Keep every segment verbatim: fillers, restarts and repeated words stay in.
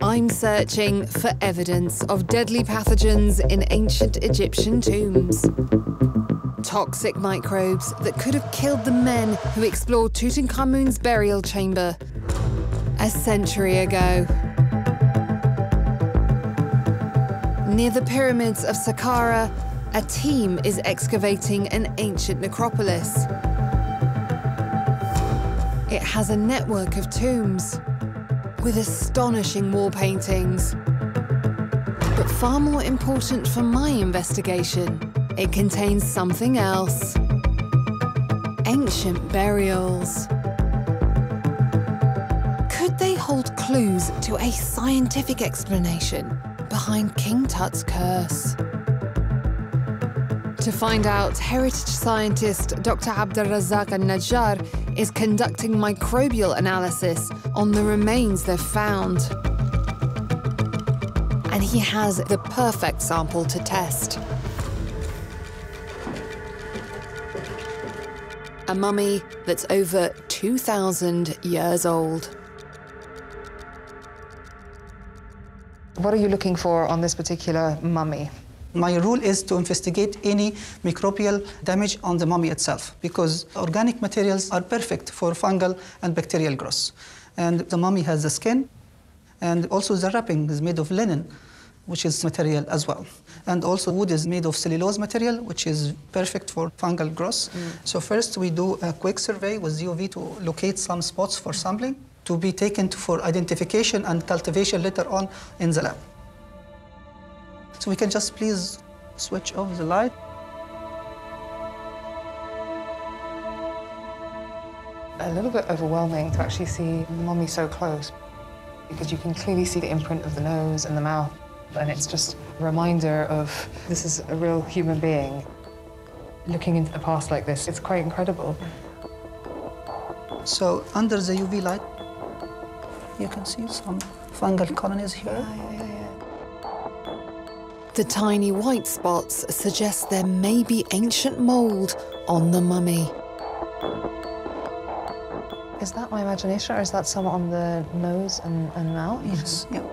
I'm searching for evidence of deadly pathogens in ancient Egyptian tombs. Toxic microbes that could have killed the men who explored Tutankhamun's burial chamber a century ago. Near the pyramids of Saqqara, a team is excavating an ancient necropolis. It has a network of tombs with astonishing wall paintings. But far more important for my investigation, it contains something else. Ancient burials. Could they hold clues to a scientific explanation behind King Tut's curse? To find out, heritage scientist Doctor Abdelrazak Al-Najjar is conducting microbial analysis on the remains they've found. And he has the perfect sample to test. A mummy that's over two thousand years old. What are you looking for on this particular mummy? My rule is to investigate any microbial damage on the mummy itself, because organic materials are perfect for fungal and bacterial growth. And the mummy has the skin, and also the wrapping is made of linen, which is material as well. And also wood is made of cellulose material, which is perfect for fungal growth. Mm. So first we do a quick survey with U V to locate some spots for sampling, to be taken to, for identification and cultivation later on in the lab. So we can just please switch off the light. A little bit overwhelming to actually see the mummy so close, because you can clearly see the imprint of the nose and the mouth, and it's just a reminder of this is a real human being. Looking into the past like this, it's quite incredible. So under the U V light, you can see some fungal colonies here. Yeah, yeah, yeah. The tiny white spots suggest there may be ancient mold on the mummy. Is that my imagination, or is that some on the nose and, and mouth? Yes, yeah.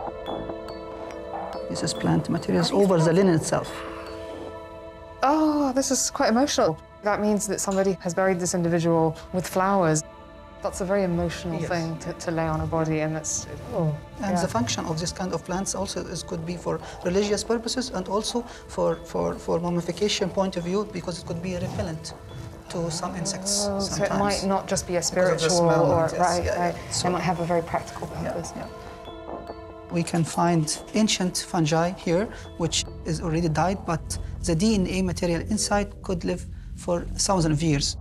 This is plant materials over the linen itself. Oh, this is quite emotional. That means that somebody has buried this individual with flowers. That's a very emotional yes. thing to, to lay on a body, and that's... Oh, and yeah. the function of this kind of plants also is, could be for religious purposes and also for, for, for mummification point of view, because it could be a repellent to some insects oh, sometimes. So it might not just be a spiritual or... Yes, right, yeah, right. Yeah. So, it might have a very practical purpose. Yeah, yeah. We can find ancient fungi here, which is already died, but the D N A material inside could live for thousands of years.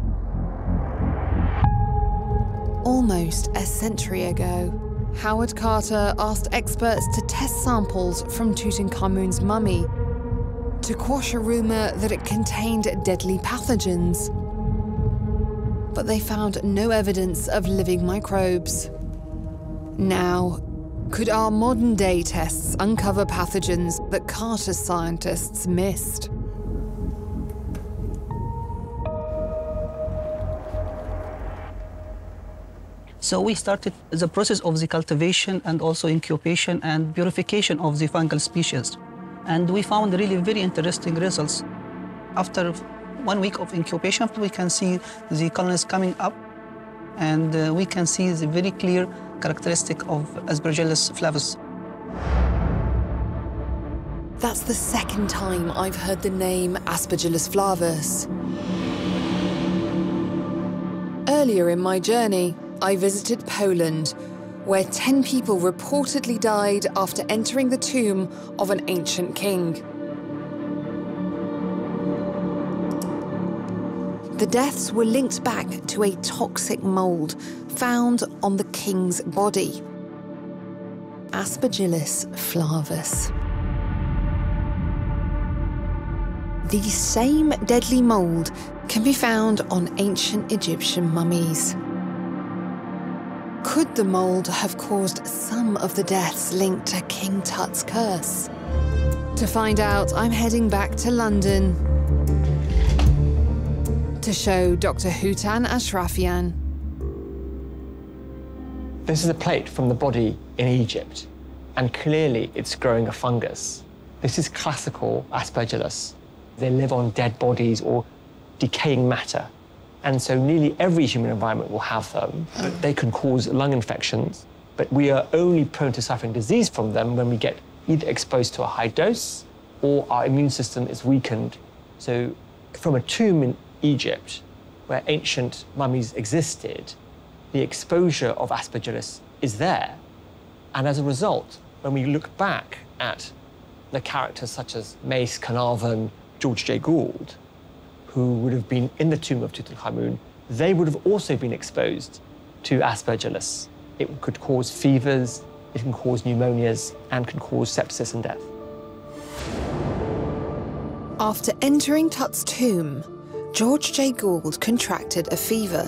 Almost a century ago, Howard Carter asked experts to test samples from Tutankhamun's mummy to quash a rumor that it contained deadly pathogens. But they found no evidence of living microbes. Now, could our modern-day tests uncover pathogens that Carter's scientists missed? So we started the process of the cultivation and also incubation and purification of the fungal species. And we found really very interesting results. After one week of incubation, we can see the colonies coming up, and uh, we can see the very clear characteristic of Aspergillus flavus. That's the second time I've heard the name Aspergillus flavus. Earlier in my journey, I visited Poland, where ten people reportedly died after entering the tomb of an ancient king. The deaths were linked back to a toxic mold found on the king's body. Aspergillus flavus. The same deadly mold can be found on ancient Egyptian mummies. Could the mold have caused some of the deaths linked to King Tut's curse? To find out, I'm heading back to London to show Doctor Hootan Ashrafian. This is a plate from the body in Egypt, and clearly it's growing a fungus. This is classical Aspergillus. They live on dead bodies or decaying matter, and so nearly every human environment will have them. But they can cause lung infections, but we are only prone to suffering disease from them when we get either exposed to a high dose or our immune system is weakened. So from a tomb in Egypt, where ancient mummies existed, the exposure of Aspergillus is there. And as a result, when we look back at the characters such as Mace, Carnarvon, George Jay Gould, who would have been in the tomb of Tutankhamun, they would have also been exposed to Aspergillus. It could cause fevers, it can cause pneumonias, and can cause sepsis and death. After entering Tut's tomb, George Jay Gould contracted a fever.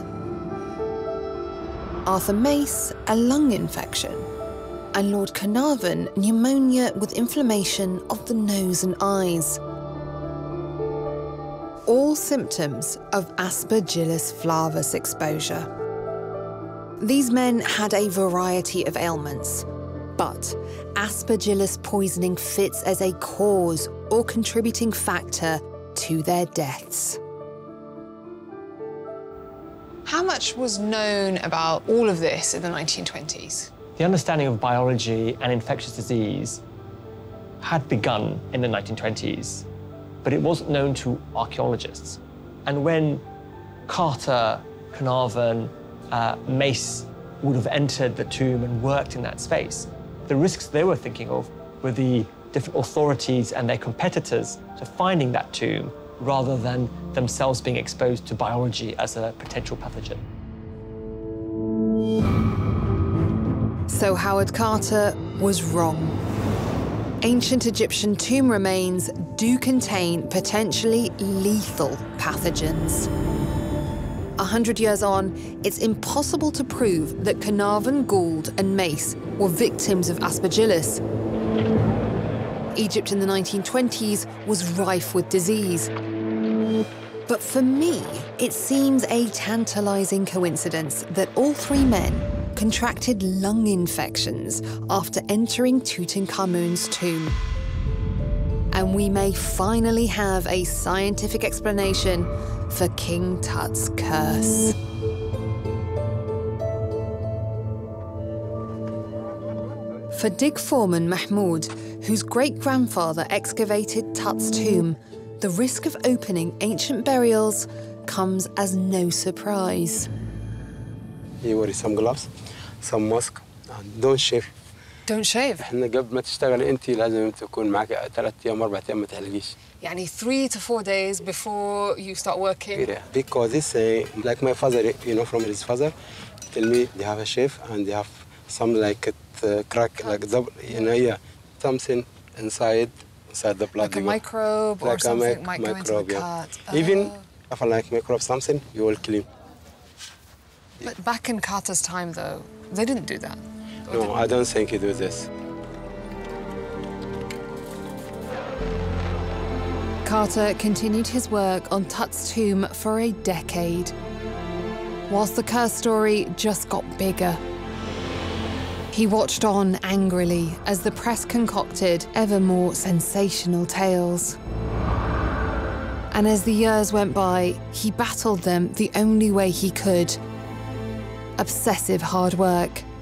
Arthur Mace, a lung infection, and Lord Carnarvon, pneumonia with inflammation of the nose and eyes. All symptoms of Aspergillus flavus exposure. These men had a variety of ailments, but Aspergillus poisoning fits as a cause or contributing factor to their deaths. How much was known about all of this in the nineteen twenties? The understanding of biology and infectious disease had begun in the nineteen twenties, but it wasn't known to archaeologists. And when Carter, Carnarvon, uh, Mace would have entered the tomb and worked in that space, the risks they were thinking of were the different authorities and their competitors to finding that tomb, rather than themselves being exposed to biology as a potential pathogen. So Howard Carter was wrong. Ancient Egyptian tomb remains do contain potentially lethal pathogens. A hundred years on, it's impossible to prove that Carnarvon, Gould and Mace were victims of Aspergillus. Egypt in the nineteen twenties was rife with disease. But for me, it seems a tantalizing coincidence that all three men contracted lung infections after entering Tutankhamun's tomb. And we may finally have a scientific explanation for King Tut's curse. For dig foreman Mahmoud, whose great-grandfather excavated Tut's tomb, the risk of opening ancient burials comes as no surprise. You wear some gloves, some mask, and don't shave. Don't shave. احنا قبل ما تشتغلي انت لازم تكون معك ثلاث ايام اربع ايام ما تحلقيش. يعني three to four days before you start working. Yeah, because this, uh, like my father, you know, from his father, tell me they have a shave and they have some like a uh, crack, Cut. like double, you know, yeah, something inside, inside the blood. Like a microbe or like something mic might microbe, go into the yeah. cut. Oh. Even if I like microbe something, you will clean. But back in Carter's time, though, they didn't do that. No, I don't think he do this. Carter continued his work on Tut's tomb for a decade, whilst the curse story just got bigger. He watched on angrily as the press concocted ever more sensational tales. And as the years went by, he battled them the only way he could: obsessive hard work.